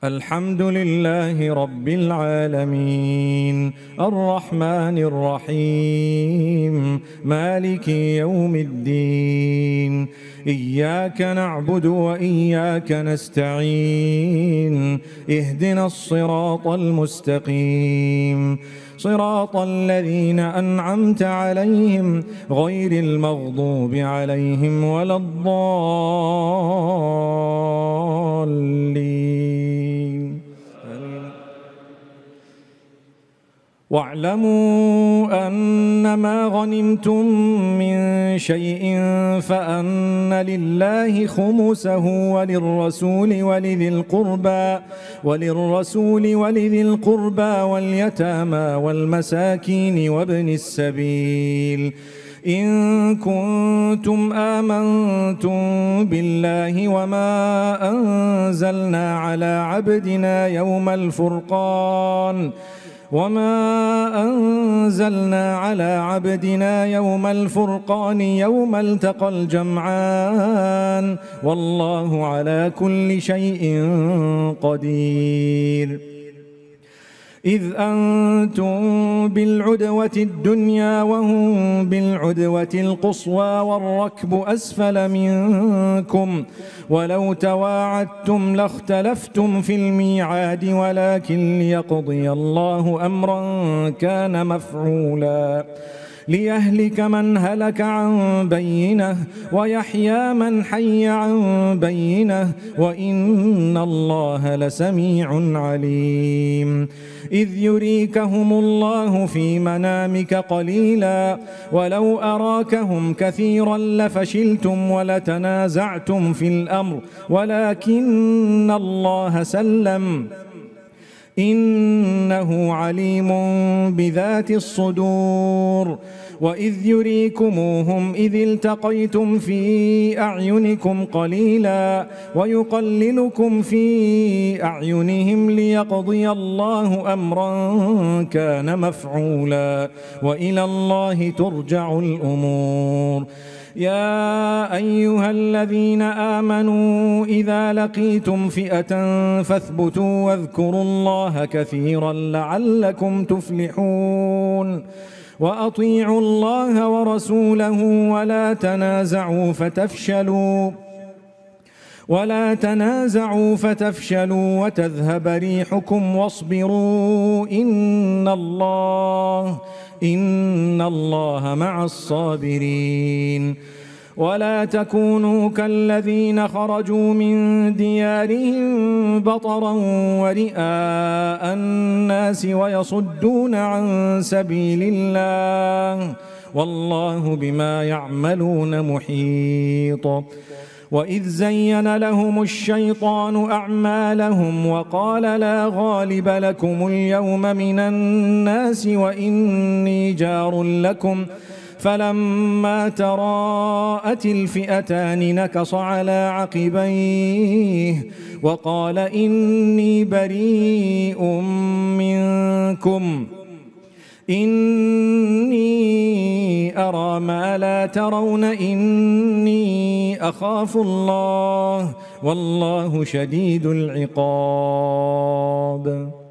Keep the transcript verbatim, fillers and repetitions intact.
الحمد لله رب العالمين الرحمن الرحيم مالك يوم الدين إياك نعبد وإياك نستعين اهدنا الصراط المستقيم صراط الذين أنعمت عليهم غير المغضوب عليهم ولا الضالين. واعلموا أنما غنمتم من شيء فأن لله خمسه وللرسول ولذي القربى وللرسول ولذي القربى واليتامى والمساكين وابن السبيل إن كنتم آمنتم بالله وما أنزلنا على عبدنا يوم الفرقان وما أنزلنا على عبدنا يوم الفرقان يوم التقى الجمعان والله على كل شيء قدير. إذ أنتم بالعدوة الدنيا وهم بالعدوة القصوى والركب أسفل منكم ولو تواعدتم لاختلفتم في الميعاد ولكن ليقضي الله أمرا كان مفعولا ليهلك من هلك عن بينه ويحيى من حي عن بينه وإن الله لسميع عليم. إذ يريكهم الله في منامك قليلا ولو أراكهم كثيرا لفشلتم ولتنازعتم في الأمر ولكن الله سلم إنه عليم بذات الصدور. وإذ يريكموهم إذ التقيتم في أعينكم قليلا ويقللكم في أعينهم ليقضي الله أمرا كان مفعولا وإلى الله ترجع الأمور. يا أيها الذين آمنوا إذا لقيتم فئة فاثبتوا واذكروا الله كثيرا لعلكم تفلحون. وأطيعوا الله ورسوله ولا تنازعوا فتفشلوا ولا تنازعوا فتفشلوا وتذهب ريحكم واصبروا إن الله إن الله مع الصابرين. ولا تكونوا كالذين خرجوا من ديارهم بطرا ورئاء الناس ويصدون عن سبيل الله والله بما يعملون محيط. وإذ زين لهم الشيطان أعمالهم وقال لا غالب لكم اليوم من الناس وإني جار لكم فلما تراءت الفئتان نكص على عقبيه وقال إني بريء منكم إني أرى ما لا ترون إني أخاف الله والله شديد العقاب.